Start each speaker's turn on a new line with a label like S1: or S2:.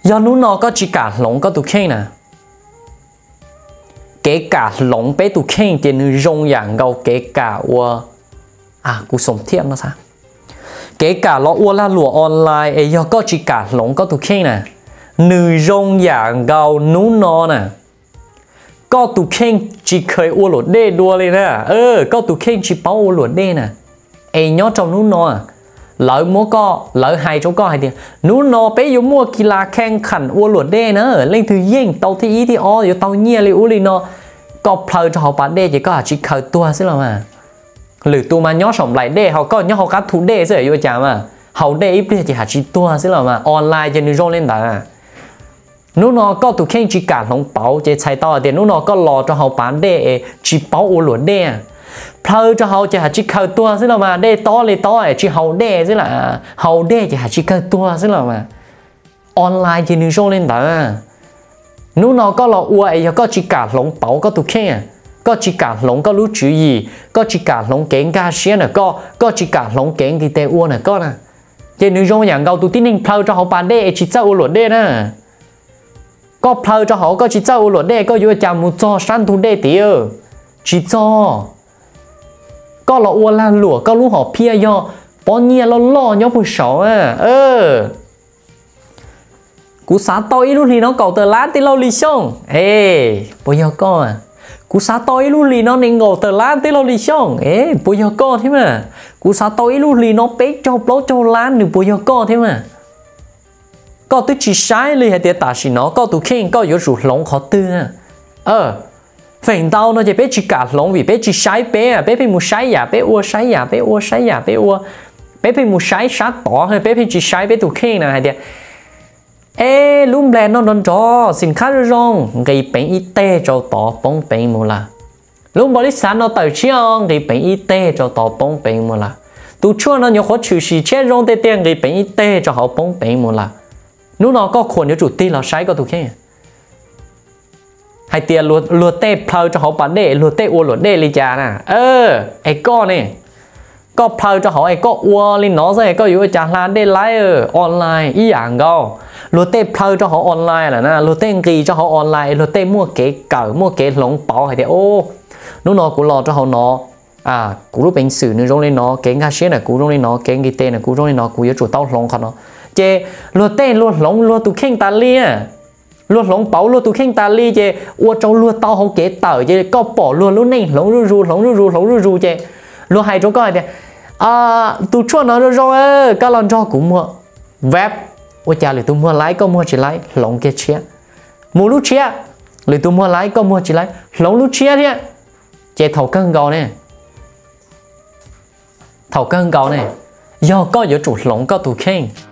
S1: do nó nó có chỉ cả lồng có tụ khen nè kể cả lồng bé tụ khen thì nó rong dạng gầu kể cả ua cú sống thiệp nó sao kể cả nó ua là lụa online ấy do có chỉ cả lồng có tụ khen nè nữ rong dạng gầu nú nó nè có tụ khen chỉ khởi ua lụa đê đua lên nè có tụ khen chỉ bảo ua lụa đê nè ấy nhớ trong nú nó lỡ mua co lỡ hai chỗ co hay thì nú nó bé yếu mua kỳ là khen khẩn ua lụa đê nữa lên từ yên tàu thì ý thì yếu tàu nhia li u li nó có plei cho họ bán đê chỉ có chỉ khởi tua xí là mà lử tu mà nhớ sống lại đê họ có nhớ họ cá thú đê xí yếu chả mà hậu đê ít chỉ hạt chỉ tua xí là mà online trên nó lên đã nú nó có tụ khen chỉ cả không bảo chỉ xài to thì nú nó có lò cho họ bán đê chỉ bảo ua lụa đê plei cho họ chỉ hạt chỉ khởi tua xí là mà đê to lên to chỉ hậu đê xí là hậu đê chỉ hạt chỉ khởi tua xí là mà online trên nó lên đã nú nó có lò ua ấy có chỉ cả lồng bảo có tụ khen có chỉ cả lồng có lú chú ý có chỉ cả lồng kén ga xé nè có chỉ cả lồng kén thì tê ua nè có nè trên nó rong dạng gầu tụ tin ninh plei cho họ bán đê chỉ cho ua lụa đê nè có plei cho họ có chỉ cho ua lụa đê có vừa chạm một cho san thu đê tiều chỉ cho có lò ua lan lụa có lú họ pia do bao nhiêu lo nhớ bùi sổ cú xá tôi lúc thì nó cầu tờ lá tí lâu lì xong bây giờ con cú xá tôi lúc thì nó nên ngồi tờ lá tí lâu lì xong bây giờ con thế mà cú xá tôi lúc thì nó bé cho bố cho lá được bây giờ con thế mà có tôi chỉ sai li hay tiệt tả xí nó có tụ khen có yếu rủ lông khó tư phèn tao nó chỉ bé chỉ cả lông vì bé chỉ sai bé bé phải mua sai giả bé ua sai giả bé ua sai giả bé ua bé phải mua sai sát tỏ hay bé phải chỉ sai bé tụ khen này hay tiệt lúc này nó đón cho xin khá rong gây bệnh y tế cho tỏ bóng bệnh mù là lúc bảo lý sản nó tới chiong gây bệnh y tế cho tỏ bóng bệnh mù là tụ chua nó nhớ khó trừ xì chết rong tê tiền gây bệnh y tế cho họ bóng bệnh mù là lúc nó có khuẩn nhớ chủ ti là sai có tụ khen hay tiền lùa tê plei cho họ bán đê lùa tê ua lùa đê li chà nè ấy có nè có plei cho họ ấy có ua lên nó rồi có yếu chả là đê lái online ý dạng go lùa tê plei cho họ online là nè lùa tê ghi cho họ online lùa tê mua kế cỡ mua kế lồng bảo hay thế lúc nó cũng lo cho họ nó cú lúc bệnh sử nữa rong lên nó kế nga xế là cú rong lên nó kế ghi tên là cú rong lên nó cú yếu chủ tao lồng khăn nó chê lùa tê lùa lồng lùa tụ khen ta lia lúa lông bảo lúa tụ khen ta li chứ ua trong lúa tao không kế tờ chứ có bỏ lúa lúc này lông ru chứ lúa hai chỗ coi thì tụ chua nó rồi các lần cho cũng mua web ua cha lại tụ mua lái có mua chỉ lái lông kia chia mua lúc chia lại tụ mua lái có mua chỉ lái lông lúc chia thế chứ thầu cân gạo này do có giữa chủ lông có tụ khen